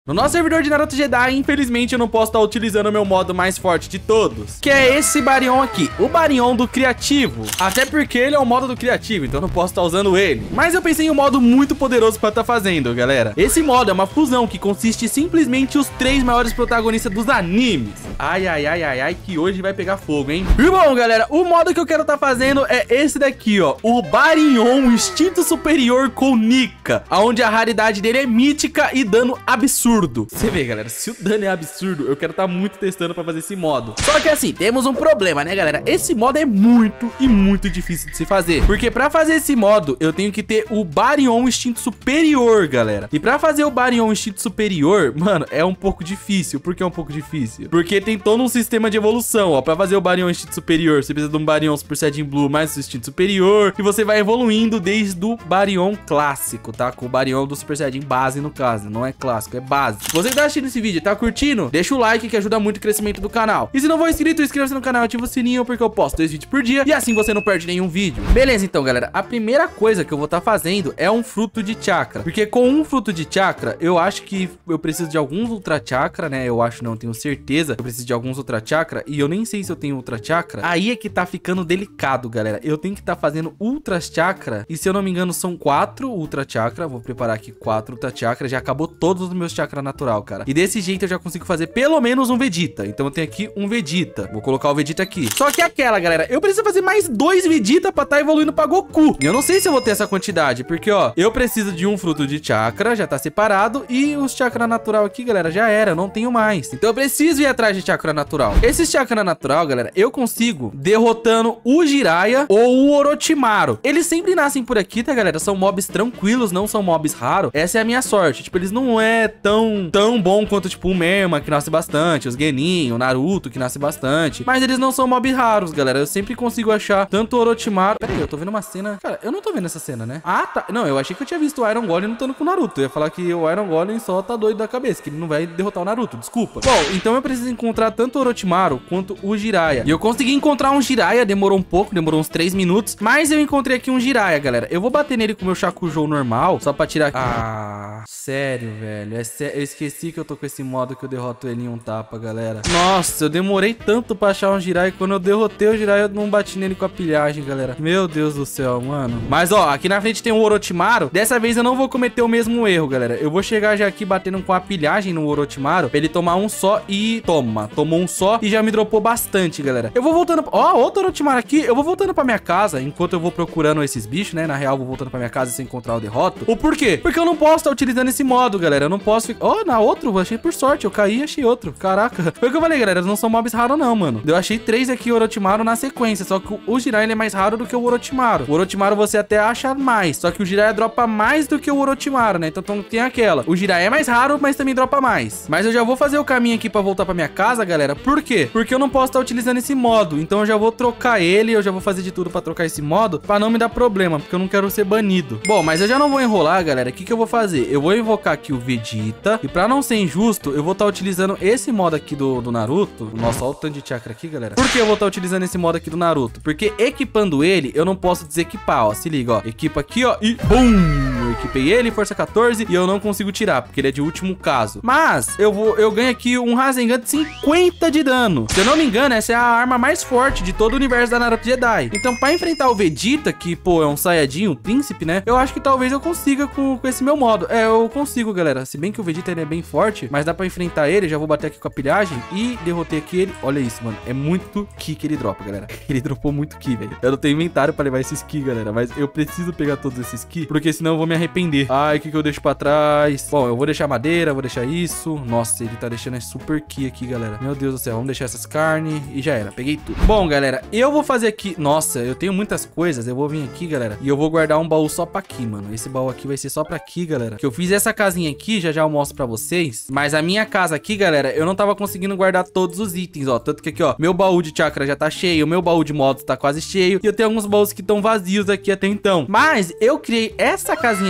No nosso servidor de Naruto Jedi, infelizmente eu não posso estar utilizando o meu modo mais forte de todos, que é esse Baryon aqui, o Baryon do Criativo. Até porque ele é o modo do Criativo, então eu não posso estar usando ele. Mas eu pensei em um modo muito poderoso pra estar fazendo, galera. Esse modo é uma fusão que consiste simplesmente os 3 maiores protagonistas dos animes. Ai, ai, ai, ai, ai, que hoje vai pegar fogo, hein? E bom, galera, o modo que eu quero estar fazendo é esse daqui, ó, o Baryon Instinto Superior com Nika, onde a raridade dele é mítica e dano absurdo. Você vê, galera, se o dano é absurdo, eu quero estar muito testando pra fazer esse modo. Só que assim, temos um problema, né, galera? Esse modo é muito e muito difícil de se fazer, porque pra fazer esse modo, eu tenho que ter o Baryon Instinto Superior, galera. E pra fazer o Baryon Instinto Superior, mano, é um pouco difícil. Por que é um pouco difícil? Porque tem todo um sistema de evolução, ó. Pra fazer o Baryon Instinto Superior, você precisa de um Baryon Super Saiyajin Blue mais o Instinto Superior, e você vai evoluindo desde o Baryon clássico, tá? Com o Baryon do Super Saiyajin base, no caso. Não é clássico, é base. Você que tá assistindo esse vídeo, tá curtindo? Deixa o like que ajuda muito o crescimento do canal. E se não for inscrito, inscreva-se no canal e ativa o sininho, porque eu posto 2 vídeos por dia e assim você não perde nenhum vídeo. Beleza, então, galera, a primeira coisa que eu vou estar fazendo é um fruto de chakra, porque com um fruto de chakra, eu acho que eu preciso de alguns ultra chakra, né? Eu acho, não, tenho certeza que eu preciso de alguns ultra chakra, e eu nem sei se eu tenho ultra chakra. Aí é que tá ficando delicado, galera. Eu tenho que estar fazendo ultra chakra, e se eu não me engano são 4 ultra chakra. Vou preparar aqui 4 ultra chakra, já acabou todos os meus chakra natural, cara. E desse jeito eu já consigo fazer pelo menos um Vegeta. Então eu tenho aqui um Vegeta. Vou colocar o Vegeta aqui. Só que aquela, galera, eu preciso fazer mais 2 Vegeta pra estar evoluindo pra Goku. E eu não sei se eu vou ter essa quantidade, porque, ó, eu preciso de um fruto de chakra, já tá separado, e os chakra natural aqui, galera, já era, eu não tenho mais. Então eu preciso ir atrás de chakra natural. Esse chakra natural, galera, eu consigo derrotando o Jiraiya ou o Orochimaru. Eles sempre nascem por aqui, tá, galera? São mobs tranquilos, não são mobs raros. Essa é a minha sorte. Tipo, eles não é tão bom quanto, tipo, o Merma, que nasce bastante, os Genin, o Naruto, que nasce bastante. Mas eles não são mobs raros, galera. Eu sempre consigo achar tanto o Orochimaru... Pera aí, eu tô vendo uma cena... Cara, eu não tô vendo essa cena, né? Ah, tá. Não, eu achei que eu tinha visto o Iron Golem lutando com o Naruto. Eu ia falar que o Iron Golem só tá doido da cabeça, que ele não vai derrotar o Naruto, desculpa. Bom, então eu preciso encontrar tanto o Orochimaru quanto o Jiraiya. E eu consegui encontrar um Jiraiya, demorou um pouco, demorou uns 3 minutos, mas eu encontrei aqui um Jiraiya, galera. Eu vou bater nele com o meu Shakujou normal, só pra tirar... Ah, sério, velho. Eu esqueci que eu tô com esse modo que eu derroto ele em um tapa, galera. Nossa, eu demorei tanto pra achar um Jiraiya. Quando eu derrotei o Jiraiya, eu não bati nele com a pilhagem, galera. Meu Deus do céu, mano. Mas, ó, aqui na frente tem um Orochimaru. Dessa vez eu não vou cometer o mesmo erro, galera. Eu vou chegar já aqui batendo com a pilhagem no Orochimaru, pra ele tomar um só e... Toma. Tomou um só e já me dropou bastante, galera. Eu vou voltando... Ó, outro Orochimaru aqui. Eu vou voltando pra minha casa, enquanto eu vou procurando esses bichos, né? Na real, eu vou voltando pra minha casa sem encontrar o derroto. O porquê? Porque eu não posso estar utilizando esse modo, galera. Eu não posso ficar... Ó, na outro, eu achei por sorte. Eu caí e achei outro. Caraca. Foi o que eu falei, galera. Eles não são mobs raros, não, mano. Eu achei 3 aqui, Orochimaru, na sequência. Só que o Jiraiya, ele é mais raro do que o Orochimaru. O Orochimaru você até acha mais. Só que o Jiraiya dropa mais do que o Orochimaru, né? Então tem aquela. O Jiraiya é mais raro, mas também dropa mais. Mas eu já vou fazer o caminho aqui pra voltar pra minha casa, galera. Por quê? Porque eu não posso estar utilizando esse modo. Então eu já vou trocar ele. Eu já vou fazer de tudo pra trocar esse modo, pra não me dar problema, porque eu não quero ser banido. Bom, mas eu já não vou enrolar, galera. O que eu vou fazer? Eu vou invocar aqui o Vegeta. E pra não ser injusto, eu vou estar utilizando esse modo aqui do Naruto. Nossa, olha o tanto de chakra aqui, galera. Por que eu vou estar utilizando esse modo aqui do Naruto? Porque equipando ele, eu não posso desequipar, ó. Se liga, ó. Equipa aqui, ó. E BUM! Eu equipei ele, força 14. E eu não consigo tirar, porque ele é de último caso. Mas, eu ganho aqui um Rasengan de 50 de dano. Se eu não me engano, essa é a arma mais forte de todo o universo da Naruto Jedi. Então, pra enfrentar o Vegeta, que, pô, é um Saiyajin, um príncipe, né? Eu acho que talvez eu consiga com esse meu modo. É, eu consigo, galera. Se bem que o Vegeta, ele é bem forte, mas dá pra enfrentar ele. Já vou bater aqui com a pilhagem e derrotei aqui ele. Olha isso, mano. É muito ki que ele dropa, galera. Ele dropou muito ki, velho. Eu não tenho inventário pra levar esses ki, galera, mas eu preciso pegar todos esses ki, porque senão eu vou me arrepender. Ai, o que eu deixo pra trás? Bom, eu vou deixar madeira, vou deixar isso. Nossa, ele tá deixando super ki aqui, galera. Meu Deus do céu, vamos deixar essas carnes e já era. Peguei tudo. Bom, galera, eu vou fazer aqui... Nossa, eu tenho muitas coisas. Eu vou vir aqui, galera, e eu vou guardar um baú só pra aqui, mano. Esse baú aqui vai ser só pra aqui, galera. Que eu fiz essa casinha aqui, já eu mostro pra vocês. Mas a minha casa aqui, galera, eu não tava conseguindo guardar todos os itens, ó. Tanto que aqui, ó, meu baú de chakra já tá cheio, o meu baú de modos tá quase cheio. E eu tenho alguns baús que estão vazios aqui até então. Mas eu criei essa casinha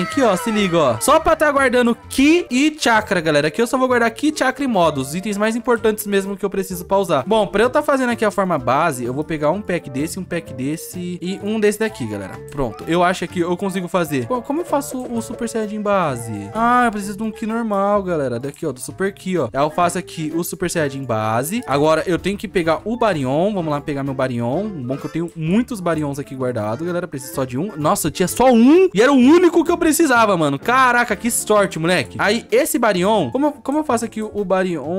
paradinha aqui, ó. Se liga, ó. Só pra tá guardando Ki e Chakra, galera. Aqui eu só vou guardar Ki, Chakra e modos. Os itens mais importantes mesmo que eu preciso pra usar. Bom, pra eu tá fazendo aqui a forma base, eu vou pegar um pack desse e um desse daqui, galera. Pronto. Eu acho que eu consigo fazer. Pô, como eu faço o Super Saiyajin base? Ah, eu preciso de um Ki normal, galera. Daqui, ó, do Super Ki, ó. Eu faço aqui o Super Saiyajin base. Agora eu tenho que pegar o Baryon. Vamos lá pegar meu Baryon. Bom que eu tenho muitos Baryons aqui guardados, galera. Preciso só de um. Nossa, eu tinha só um e era o único que eu precisava, mano. Caraca, que sorte, moleque. Aí, esse Baryon, como eu faço aqui o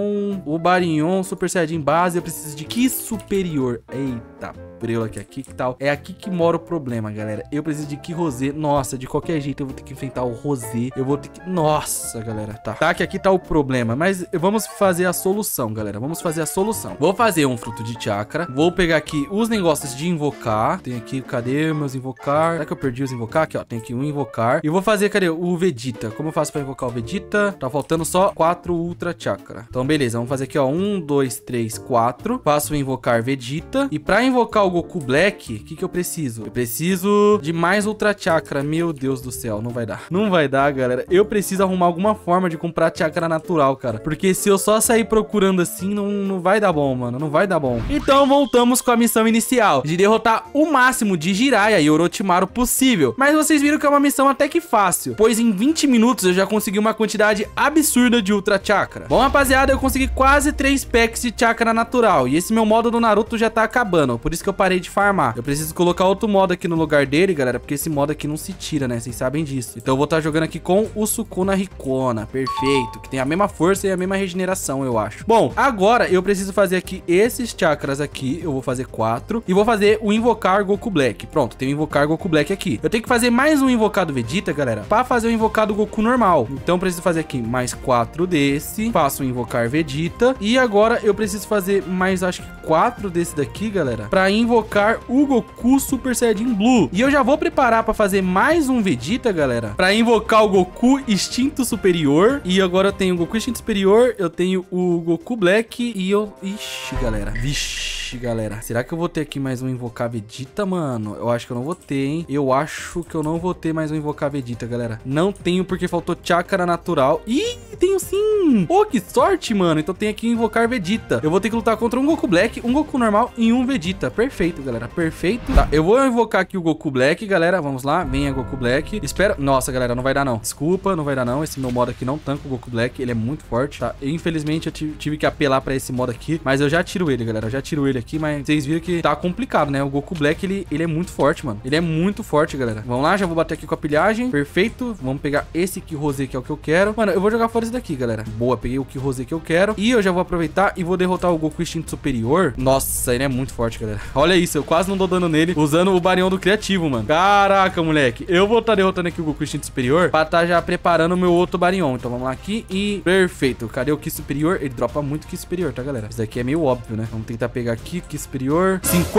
Baryon Super Saiyajin base, eu preciso de Ki superior. Eita, preula aqui que tal? É aqui que mora o problema, galera. Eu preciso de Ki Rosé. Nossa, de qualquer jeito eu vou ter que enfrentar o Rosé. Eu vou ter que... Nossa, galera. Tá que aqui tá o problema. Mas vamos fazer a solução, galera. Vamos fazer a solução. Vou fazer um fruto de chakra. Vou pegar aqui os negócios de invocar. Tem aqui, cadê meus invocar? Será que eu perdi os invocar? Aqui, ó. Tem aqui um invocar. E vou fazer, cadê? O Vegeta. Como eu faço pra invocar o Vegeta? Tá faltando só 4 Ultra Chakra. Então, beleza. Vamos fazer aqui, ó. 1, 2, 3, 4. Faço o invocar Vegeta. E pra invocar o Goku Black, o que eu preciso? Eu preciso de mais Ultra Chakra. Meu Deus do céu, não vai dar. Não vai dar, galera. Eu preciso arrumar alguma forma de comprar Chakra natural, cara. Porque se eu só sair procurando assim, não vai dar bom, mano. Não vai dar bom. Então, voltamos com a missão inicial. De derrotar o máximo de Jiraiya e Orochimaru possível. Mas vocês viram que é uma missão até que fácil. Pois em 20 minutos eu já consegui uma quantidade absurda de Ultra Chakra. Bom, rapaziada, eu consegui quase 3 packs de Chakra natural. E esse meu modo do Naruto já tá acabando. Por isso que eu parei de farmar. Eu preciso colocar outro modo aqui no lugar dele, galera, porque esse modo aqui não se tira, né? Vocês sabem disso. Então eu vou estar jogando aqui com o Sukuna Hikkona. Perfeito. Que tem a mesma força e a mesma regeneração, eu acho. Bom, agora eu preciso fazer aqui esses chakras aqui. Eu vou fazer 4. E vou fazer o invocar Goku Black. Pronto, tem o invocar Goku Black aqui. Eu tenho que fazer mais um invocado Vegeta, galera, pra fazer o invocado Goku normal. Então eu preciso fazer aqui mais 4 desse. Faço o invocar Vegeta. E agora eu preciso fazer mais, acho que 4 desse daqui, galera, pra invocar o Goku Super Saiyajin Blue. E eu já vou preparar pra fazer mais um Vegeta, galera, pra invocar o Goku Instinto Superior. E agora eu tenho o Goku Instinto Superior, eu tenho o Goku Black e eu... Ixi, galera. Vixe, galera. Será que eu vou ter aqui mais um invocar Vegeta, mano? Eu acho que eu não vou ter, hein? Eu acho que eu não vou ter mais um invocar Vegeta, galera. Não tenho porque faltou Chakra natural. Ih, tenho sim! Pô, que sorte, mano. Então tem aqui invocar Vegeta. Eu vou ter que lutar contra um Goku Black, um Goku normal e um Vegeta. Perfeito, galera. Perfeito. Tá, eu vou invocar aqui o Goku Black, galera. Vamos lá. Venha, Goku Black. Espera. Nossa, galera, não vai dar, não. Desculpa, não vai dar, não. Esse meu modo aqui não tanca o Goku Black. Ele é muito forte, tá? Infelizmente, eu tive que apelar pra esse modo aqui. Mas eu já tiro ele, galera. Eu já tiro ele aqui, mas vocês viram que tá complicado, né? O Goku Black, ele é muito forte, mano. Ele é muito forte, galera. Vamos lá, já vou bater aqui com a pilhagem. Perfeito. Vamos pegar esse Ki Rosé, que é o que eu quero. Mano, eu vou jogar fora esse daqui, galera. Boa, peguei o Ki Rosé que eu quero. E eu já vou aproveitar e vou derrotar o Goku Instinto Superior. Nossa, ele é muito forte, galera. Olha isso, eu quase não dou dano nele usando o Baryon do Criativo, mano. Caraca, moleque. Eu vou estar derrotando aqui o Goku Instinto Superior pra estar já preparando o meu outro Baryon. Então vamos lá aqui e... Perfeito. Cadê o Ki Superior? Ele dropa muito Ki Superior, tá, galera? Isso daqui é meio óbvio, né? Vamos tentar pegar aqui, Ki Superior.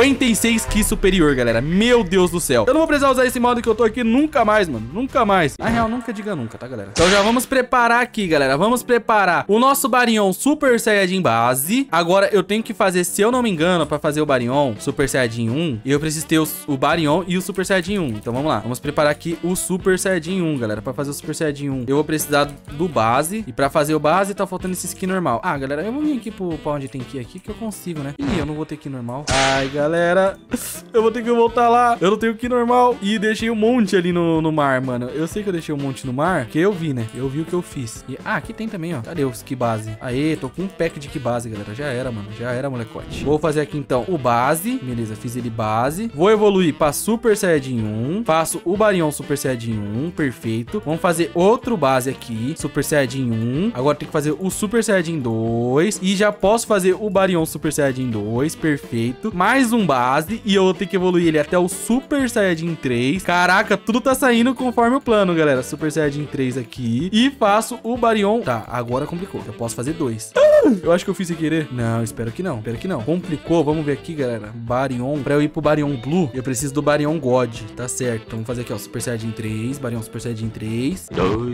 56 Ki Superior, galera. Meu Deus do céu. Eu não vou precisar usar esse modo que eu tô aqui nunca mais, mano. Nunca mais. Na real, nunca diga nunca, tá, galera? Então já vamos preparar aqui, galera. Vamos preparar o nosso Baryon Super Saiyajin base. Agora eu tenho que fazer, se eu não me engano, pra fazer o Baryon Super Saiyajin 1, eu preciso ter o Baryon e o Super Saiyajin 1. Então vamos lá. Vamos preparar aqui o Super Saiyajin 1, galera. Pra fazer o Super Saiyajin 1, eu vou precisar do base. E pra fazer o base, tá faltando esse Ki normal. Ah, galera, eu vou vir aqui pra onde tem Ki aqui, que eu consigo, né? Ih, eu não vou ter Ki normal. Ai, galera, eu vou ter que voltar lá. Eu não tenho Ki normal. E deixei um monte ali no mar, mano. Eu sei que eu deixei um monte no mar, que eu vi, né? Eu vi o que eu fiz. E, aqui tem também, ó. Cadê os Ki base? Aê, tô com um pack de Ki base, galera. Já era, mano. Já era, molecote. Vou fazer aqui, então, o base. Beleza, fiz ele base. Vou evoluir pra Super Saiyajin 1. Faço o Baryon Super Saiyajin 1. Perfeito. Vamos fazer outro base aqui. Super Saiyajin 1. Agora tem que fazer o Super Saiyajin 2. E já posso fazer o Baryon Super Saiyajin 2. Perfeito. Mais um base. E eu vou ter que evoluir ele até o Super Saiyajin 3. Caraca, tudo tá saindo conforme o plano, galera. Super Saiyajin 3 aqui. E faço o Baryon... Tá, agora complicou. Eu posso fazer 2. Eu acho que eu fiz sem querer. Não, espero que não. Espero que não. Complicou. Vamos ver aqui, galera. Baryon. Pra eu ir pro Baryon Blue, eu preciso do Baryon God. Tá certo. Então vamos fazer aqui, ó. Super Saiyajin 3. Baryon Super Saiyajin 3.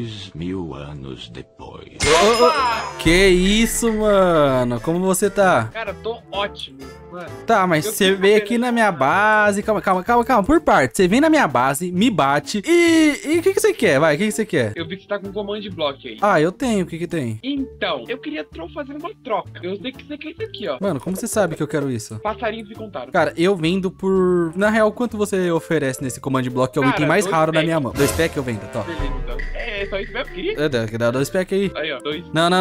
2000 anos depois. Que isso, mano? Como você tá? Cara, tô ótimo. Mano, Tá, mas você veio aqui na minha base. Calma. Por parte. Você vem na minha base, me bate. E o que você quer? Vai, o que você quer? eu vi que você tá com command block aí. Ah, eu tenho. O que tem? Então, eu queria fazer uma troca. Eu sei que você quer isso aqui, ó. Mano, como você sabe que eu quero isso? Passarinhos me contaram. Cara, eu vendo por... Na real, quanto você oferece nesse command block? Que é o Cara, item mais 2 raro na packs. minha mão. 2 packs eu vendo, tá. Beleza, então. É só isso mesmo, queria? Dá 2 packs aí. Aí, ó, 2. Não.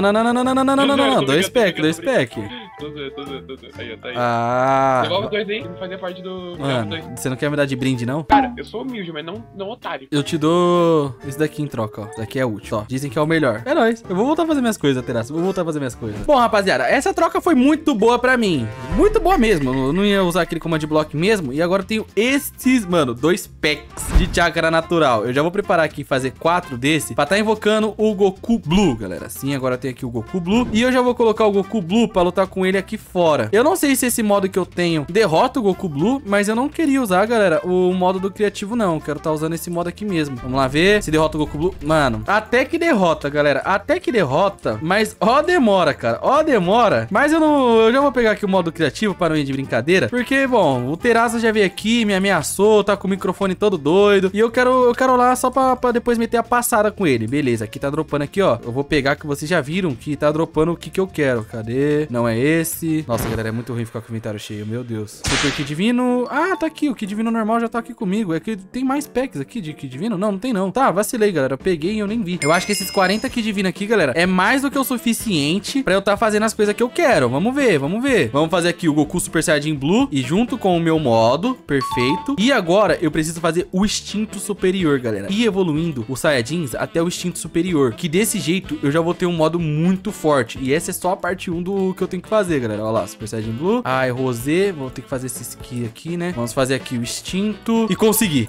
2 packs, 2 packs. Tô zoando. Aí, ó, tá aí. Ah. Devolve 2 aí, não fazia parte do... Mano, dois. você não quer me dar de brinde, não? Cara, eu sou humilde, mas não otário. Eu te dou esse daqui em troca, ó. Isso daqui é útil, ó. Dizem que é o melhor. É nóis. Eu vou voltar a fazer minhas coisas, Teraço. Vou voltar a fazer minhas coisas. Bom, rapaziada, essa troca foi muito boa pra mim. Muito boa mesmo. Eu não ia usar aquele command block mesmo. E agora eu tenho esses, mano, 2 packs de chakra natural. Eu já vou preparar aqui e fazer 4 desse pra tá invocando o Goku Blue, galera. Sim, agora eu tenho aqui o Goku Blue. E eu já vou colocar o Goku Blue pra lutar com ele aqui fora. Eu não sei se esse modo que eu tenho derrota o Goku Blue, mas eu não queria usar, galera, o modo do criativo, não. Eu quero tá usando esse modo aqui mesmo. Vamos lá ver se derrota o Goku Blue. Mano, até que derrota, galera. Até que derrota, mas ó demora, cara. Ó demora. Mas eu já vou pegar aqui o modo criativo para não ir de brincadeira. Porque, bom, o Teraza já veio aqui, me ameaçou, tá com o microfone todo doido. E eu quero lá só pra depois meter a passada com ele. Beleza, aqui tá dropando aqui, ó. Eu vou pegar que vocês já viram que tá dropando o que eu quero. Cadê? Não é esse. Nossa, galera, é muito ruim ficar com o inventário cheio. Meu Deus. Super Ki Divino. Ah, tá aqui. O Ki Divino normal já tá aqui comigo. É que tem mais packs aqui de Ki Divino? Não tem não. Tá, vacilei, galera. Eu peguei e eu nem vi. Eu acho que esses 40 Ki Divino aqui, galera, é mais do que o suficiente pra eu tá fazendo as coisas que eu quero. Vamos ver. Vamos fazer aqui o Goku Super Saiyajin Blue e junto com o meu modo. Perfeito. E agora eu preciso fazer o instinto superior, galera. E evoluindo os Saiyajins até o instinto superior. Que desse jeito eu já vou ter um modo muito forte. E essa é só a parte 1 do que eu tenho que fazer, galera. Olha lá, Super Saiyajin Blue. Ai, Rosé. Vou ter que fazer esse ski aqui, né? Vamos fazer aqui o instinto. E consegui.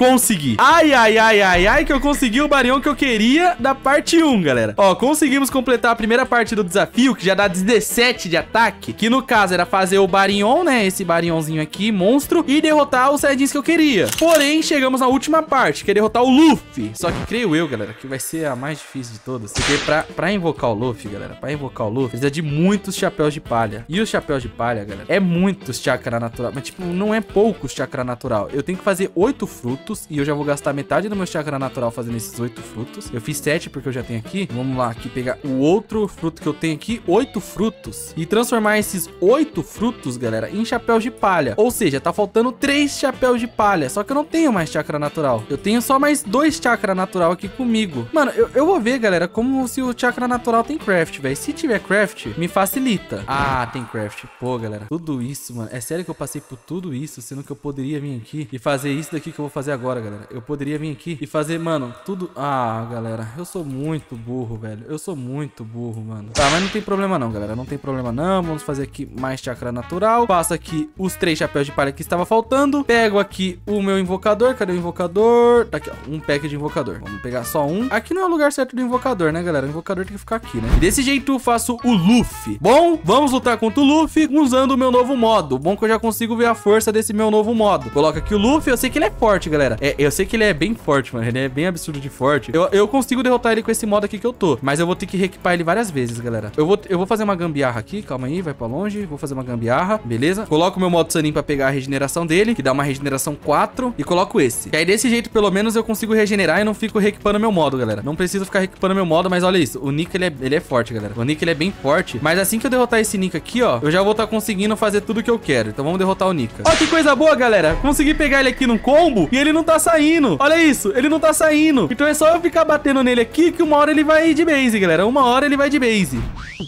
Ai, que eu consegui o Baryon que eu queria da parte 1, galera. Ó, conseguimos completar a primeira parte do desafio, que já dá 17 de ataque. Que no caso era fazer o Baryon, né? Esse Baryonzinho aqui, monstro. E derrotar os Saiyajins que eu queria. Porém, chegamos na última parte, que é derrotar o Luffy. Só que creio eu, galera, que vai ser a mais difícil de todas. Porque pra invocar o Luffy, galera, precisa de muitos chapéus de palha. E os chapéus de palha, galera, é muitos chakra natural. Mas, tipo, não é poucos chakra natural. Eu tenho que fazer 8 frutos. E eu já vou gastar metade do meu chakra natural fazendo esses 8 frutos. Eu fiz 7 porque eu já tenho aqui. Vamos lá, aqui pegar o outro fruto que eu tenho aqui. 8 frutos. E transformar esses 8 frutos, galera, em chapéus de palha. Ou seja, tá faltando 3 chapéus de palha. Só que eu não tenho mais chakra natural. Eu tenho só mais 2 chakra natural aqui comigo. Mano, eu vou ver, galera, como se o chakra natural tem craft, velho. Se tiver craft, me facilita. Ah, tem craft. Pô, galera, tudo isso, mano. É sério que eu passei por tudo isso, sendo que eu poderia vir aqui e fazer isso daqui que eu vou fazer agora, galera. Eu poderia vir aqui e fazer, mano, tudo... Ah, galera, eu sou muito burro, velho. Eu sou muito burro, mano. Tá, mas não tem problema não, galera. Não tem problema não. Vamos fazer aqui mais chakra natural. Passo aqui os 3 chapéus de palha que estava faltando. Pego aqui o meu invocador. Cadê o invocador? Tá aqui, ó. Um pack de invocador. Vamos pegar só um. Aqui não é o lugar certo do invocador, né, galera? O invocador tem que ficar aqui, né? E desse jeito eu faço o Luffy. Bom, vamos lutar contra o Luffy usando o meu novo modo. Bom que eu já consigo ver a força desse meu novo modo. Coloca aqui o Luffy. Eu sei que ele é forte, galera. Eu sei que ele é bem forte, mano. Ele é bem absurdo de forte. Eu consigo derrotar ele com esse modo aqui que eu tô. Mas eu vou ter que reequipar ele várias vezes, galera. Eu vou fazer uma gambiarra aqui. Calma aí, vai pra longe. Vou fazer uma gambiarra. Beleza? Coloco o meu modo Sanin pra pegar a regeneração dele, que dá uma regeneração 4. E coloco esse. E aí desse jeito, pelo menos, eu consigo regenerar e não fico reequipando meu modo, galera. Não preciso ficar reequipando meu modo, mas olha isso. O Nick, ele é forte, galera. O Nick, ele é bem forte. Mas assim que eu derrotar esse Nick aqui, ó, eu já vou estar conseguindo fazer tudo que eu quero. Então vamos derrotar o Nick. Ó, que coisa boa, galera. Consegui pegar ele aqui num combo e ele não tá saindo. Olha isso. Ele não tá saindo. Então é só eu ficar batendo nele aqui que uma hora ele vai de base, galera. Uma hora ele vai de base.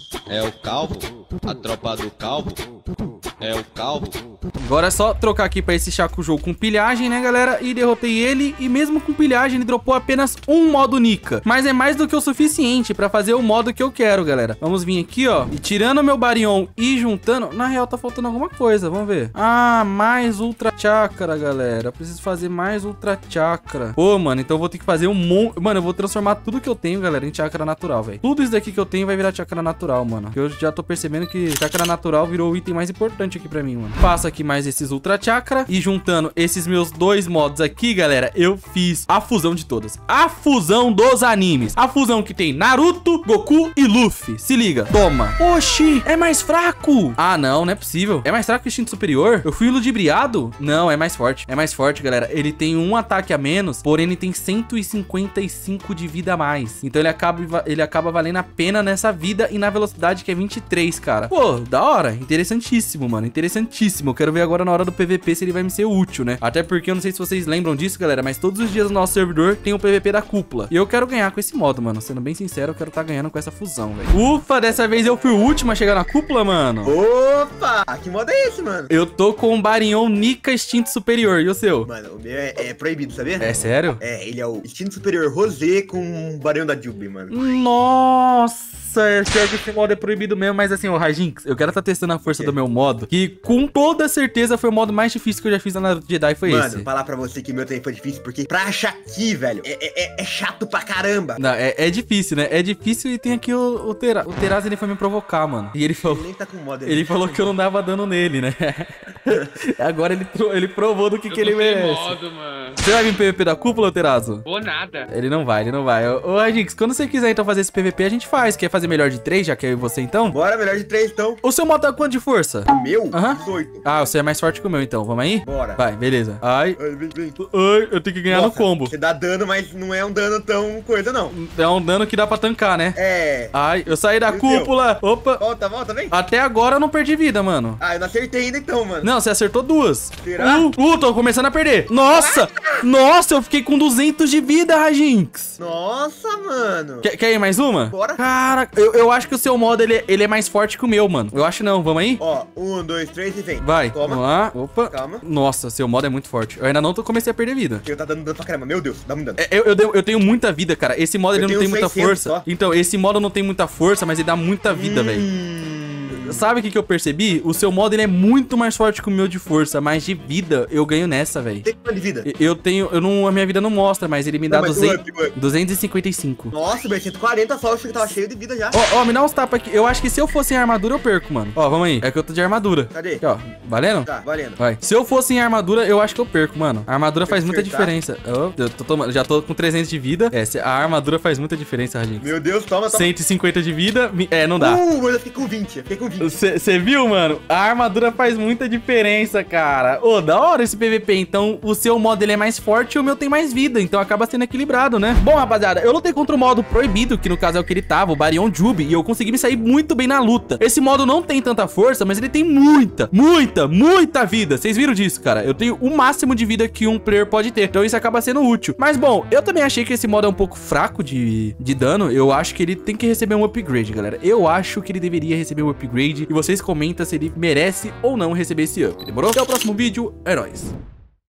É o calvo, a tropa do calvo, é o calvo. Agora é só trocar aqui pra esse Shakujou com pilhagem, né, galera? E derrotei ele. E mesmo com pilhagem, ele dropou apenas um modo Nika. Mas é mais do que o suficiente pra fazer o modo que eu quero, galera. Vamos vir aqui, ó. E tirando o meu Baryon e juntando... Na real, tá faltando alguma coisa. Vamos ver. Ah, mais Ultra Chakra, galera. Eu preciso fazer mais Ultra Chakra. Pô, mano, então eu vou ter que fazer um monte... Mano, eu vou transformar tudo que eu tenho, galera, em Chakra natural, velho. Tudo isso daqui que eu tenho vai virar Chakra natural, mano. Eu já tô percebendo que Chakra natural virou o item mais importante importante aqui pra mim, mano. Faço aqui mais esses Ultra Chakra. E juntando esses meus 2 modos aqui, galera, eu fiz a fusão de todas. A fusão dos animes. A fusão que tem Naruto, Goku e Luffy. Se liga. Toma. Oxi, é mais fraco. Ah, não é possível. É mais fraco que o instinto superior? Eu fui ludibriado? Não, é mais forte. É mais forte, galera. Ele tem um ataque a menos, porém ele tem 155 de vida a mais. Então ele acaba valendo a pena nessa vida e na velocidade que é 23, cara. Pô, da hora. Interessantíssimo, mano. Interessantíssimo. Eu quero ver agora na hora do PVP se ele vai me ser útil, né? Até porque eu não sei se vocês lembram disso, galera, mas todos os dias no nosso servidor tem o PVP da cúpula. E eu quero ganhar com esse modo, mano. Sendo bem sincero, eu quero estar ganhando com essa fusão, velho. Ufa, dessa vez eu fui o último a chegar na cúpula, mano. Opa! Que modo é esse, mano? Eu tô com o Baryon Nika Instinto Superior. E o seu? Mano, o meu é proibido, sabia? É sério? É, ele é o Instinto Superior Rosé com um Barão da Jubi, mano. Nossa, pior que esse modo é proibido mesmo, mas assim, ô Rajinx, eu quero estar testando a força do meu modo, que com toda certeza foi o modo mais difícil que eu já fiz na Naruto Jedi, foi esse. Mano, falar pra você que o meu também foi difícil, porque pra achar aqui, velho, é chato pra caramba. Não, é difícil, né? É difícil e tem aqui o Teraz, ele foi me provocar, mano. E ele falou... Ele nem tá com modo Ele falou que eu não dava dano nele, né? Agora ele provou do que ele merece. Modo, mano. Você vai vir PVP da cúpula, Terazo? Vou nada. Ele não vai. Ô, Rajinx, quando você quiser então fazer esse PVP, a gente faz. Quer fazer melhor de 3, já que eu e você então? Bora, melhor de 3, então. O seu modo tá quanto de força? O meu? Aham. 18. Ah, você é mais forte que o meu então. Vamos aí? Bora. Vai, beleza. Ai. Ai, vem. Ai, eu tenho que ganhar no Nossa, combo. Você dá dano, mas não é um dano tão coisa, não. É um dano que dá pra tancar, né? É. Ai, eu saí da E o cúpula. Opa. Volta, vem. Até agora eu não perdi vida, mano. Ah, eu não acertei ainda então, mano. Não, você acertou 2. Será? Tô começando a perder. Nossa! Nossa, eu fiquei com 200 de vida, Rajinx. Nossa, mano. Quer ir mais uma? Bora. Cara, eu acho que o seu modo, ele é mais forte que o meu, mano. Eu acho não, vamos aí? Ó, 1, 2, 3 e vem. Vai, Toma. vamos lá. Opa. Calma. Nossa, seu modo é muito forte. Eu ainda não comecei a perder vida. Eu tá dando dano pra caramba. Meu Deus, dá um dano. Eu tenho muita vida, cara. Esse modo ele não tenho tem muita 600 força. só. Então, esse modo não tem muita força, mas ele dá muita vida, velho. Sabe o que eu percebi? O seu modo ele é muito mais forte que o meu de força, mas de vida eu ganho nessa, velho. Tem quanto de vida? A minha vida não mostra, mas ele me dá Não, mas 255. Nossa, velho, 140 só, eu achei que tava cheio de vida já. Ó, me dá uns tapas aqui. Eu acho que se eu fosse em armadura, eu perco, mano. Ó, vamos aí. É que eu tô de armadura. Cadê? Aqui, ó. Valendo? Tá, valendo. Vai. Se eu fosse em armadura, eu acho que eu perco, mano. A armadura faz muita acertar. diferença. Já tô com 300 de vida. A armadura faz muita diferença, Rajinx. Meu Deus, toma. 150 de vida. Não dá. Mas eu fiquei com 20, Você viu, mano? A armadura faz muita diferença, cara. Ô, da hora esse PVP. Então, o seu modo ele é mais forte e o meu tem mais vida. Então, acaba sendo equilibrado, né? Bom, rapaziada, eu lutei contra o modo proibido, que no caso é o que ele tava, o Baryon Jubi, e eu consegui me sair muito bem na luta. Esse modo não tem tanta força, mas ele tem muita vida. Vocês viram disso, cara? Eu tenho o máximo de vida que um player pode ter. Então, isso acaba sendo útil. Mas, bom, eu também achei que esse modo é um pouco fraco de dano. Eu acho que ele tem que receber um upgrade, galera. Eu acho que ele deveria receber um upgrade. E vocês comentam se ele merece ou não receber esse up, demorou? Até o próximo vídeo, é nóis!